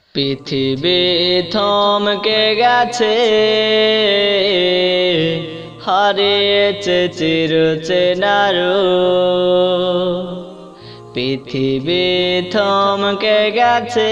পৃথিবী থমকে গেছে, হারিয়েছে চিরচেনা রূপ। পৃথিবী থমকে গেছে,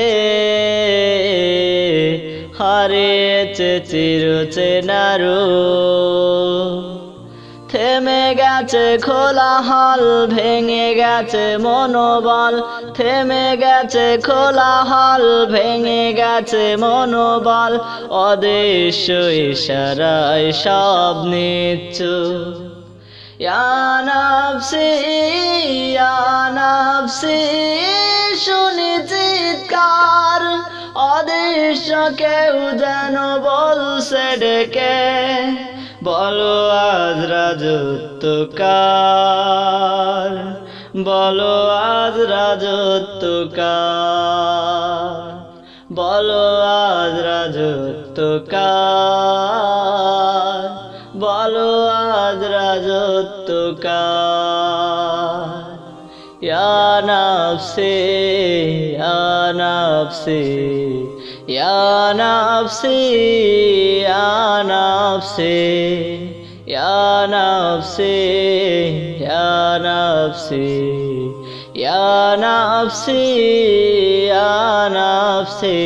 হারিয়েছে চিরচেনা রূপ। থেমে গেছে খোলা হাল, ভেঙে গেছে মনোবল। থেমে গেছে খোলা হাল, ভেঙে গেছে মনোবল। অদৃশ্য ইশারায় সব নিশ্চুপ। ইয়া নাফসি ইয়া নাফসি, শুনি চিৎকার। অদৃশ্য কেউ যেন বলছে ডেকে, বলো আজ রাজত্ব কার, বলো আজ রাজত্ব কার, বলো আজ রাজত্ব কার, বলো আজ রাজত্ব কার। ইয়া নাফসি ইয়া নাফসি, ইয়া নাফসি ইয়া নাফসি, ইয়া নাফসি ইয়া নাফসি, ইয়া নাফসি ইয়া নাফসি।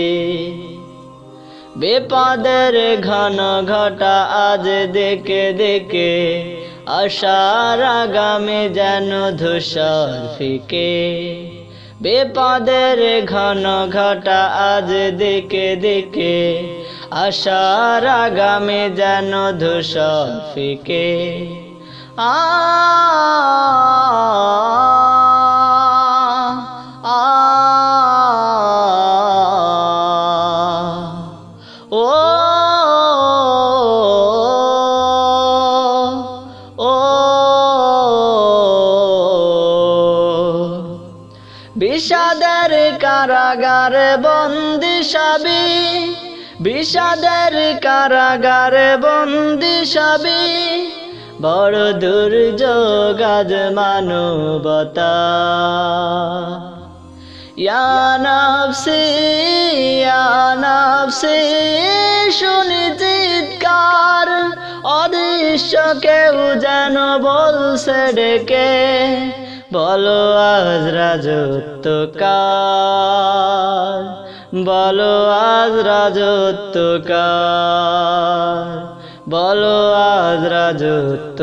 বিপদের ঘন ঘটা আজ দেখে দেখে, আশার আগামী যেন ধূসর ফিকে। বিপদের ঘন ঘটা আজ দেখে দেখে, আশার আগামী যেন ধূসর ফিকে। আ ও বিষাদের কারাগারে বন্দি সবই, বিষাদের কারাগারে বন্দি সবই। বড় দুর্যোগ আজ মানবতা। ইয়া নাফসি ইয়া নাফসি, শুনি চিৎকার। অদৃশ্য কেউ যেন বলছে ডেকে, বলো আজ রাজত্ব কার, বলো আজ রাজত্ব কার, বলো আজ রাজত্ব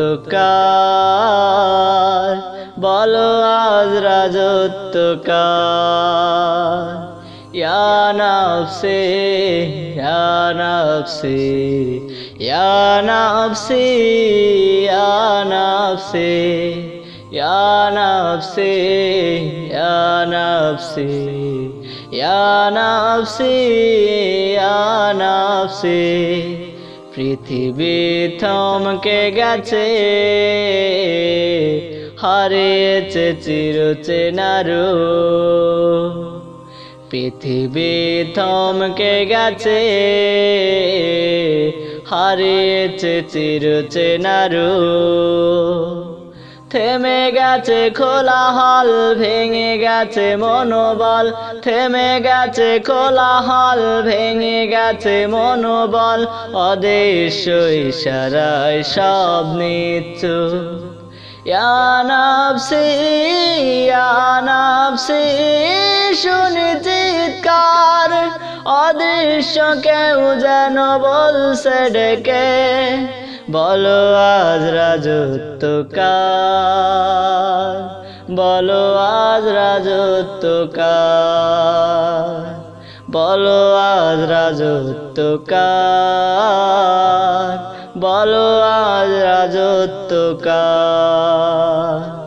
কার, বলো আজ রাজত্ব কার। ইয়া নাফসি ইয়া নাফসি, ইয়া নাফসি ইয়া নাফসি, ইয়া নাফসি ইয়া নাফসি, ইয়া নাফসি ইয়া নাফসি। পৃথিবী থমকে গেছে, হারিয়েছে চিরচেনা রূপ। পৃথিবী থমকে গেছে, হারিয়েছে চিরচেনা রূপ। থেমে গেছে খোলা হাল, ভেঙে গেছে মনোবল। থেমে গেছে খোলা হাল, ভেঙে গেছে মনোবল। অদৃশ্য ইশারায় সব নিশ্চুপ। ইয়া নাফসি ইয়া নাফসি, শুনি চিৎকার। অদৃশ্য কেউ যেন বলছে ডেকে, বলো আজ রাজত্ব কার, বলো আজ রাজত্ব কার, বলো আজ রাজত্ব কার, বলো আজ রাজত্ব কার।